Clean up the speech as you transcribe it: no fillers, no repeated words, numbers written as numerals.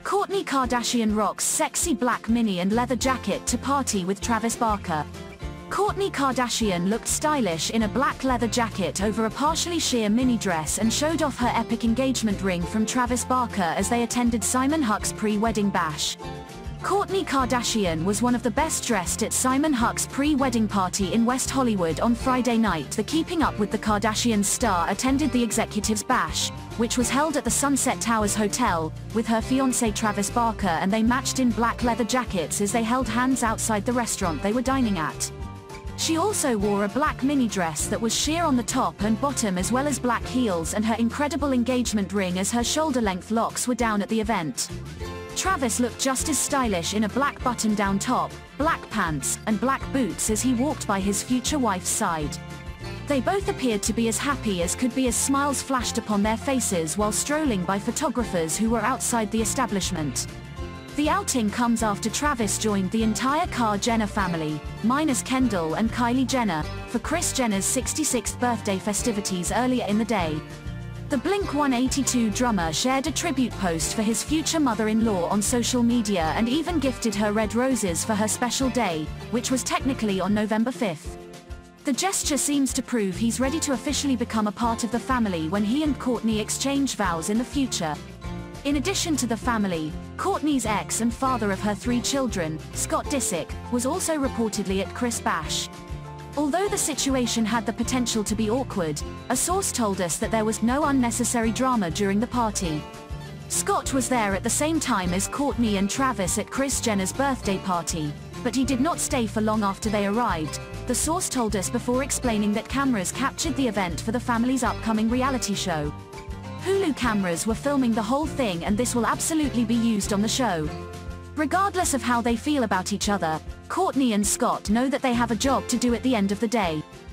Kourtney Kardashian rocks sexy black mini and leather jacket to party with Travis Barker. Kourtney Kardashian looked stylish in a black leather jacket over a partially sheer mini dress and showed off her epic engagement ring from Travis Barker as they attended Simon Huck's pre-wedding bash. Kourtney Kardashian was one of the best dressed at Simon Huck's pre-wedding party in West Hollywood on Friday night. The Keeping Up with the Kardashians star attended the executives' bash, which was held at the Sunset Towers Hotel, with her fiancé Travis Barker, and they matched in black leather jackets as they held hands outside the restaurant they were dining at. She also wore a black mini dress that was sheer on the top and bottom, as well as black heels and her incredible engagement ring as her shoulder-length locks were down at the event. Travis looked just as stylish in a black button-down top, black pants, and black boots as he walked by his future wife's side. They both appeared to be as happy as could be as smiles flashed upon their faces while strolling by photographers who were outside the establishment. The outing comes after Travis joined the entire Jenner family, minus Kendall and Kylie Jenner, for Kris Jenner's 66th birthday festivities earlier in the day. The Blink-182 drummer shared a tribute post for his future mother-in-law on social media and even gifted her red roses for her special day, which was technically on November 5th. The gesture seems to prove he's ready to officially become a part of the family when he and Kourtney exchange vows in the future. In addition to the family, Kourtney's ex and father of her 3 children, Scott Disick, was also reportedly at Kris' bash. Although the situation had the potential to be awkward, a source told us that there was no unnecessary drama during the party. Scott was there at the same time as Kourtney and Travis at Kris Jenner's birthday party, but he did not stay for long after they arrived, the source told us, before explaining that cameras captured the event for the family's upcoming reality show. Hulu cameras were filming the whole thing, and this will absolutely be used on the show. Regardless of how they feel about each other, Kourtney and Scott know that they have a job to do at the end of the day.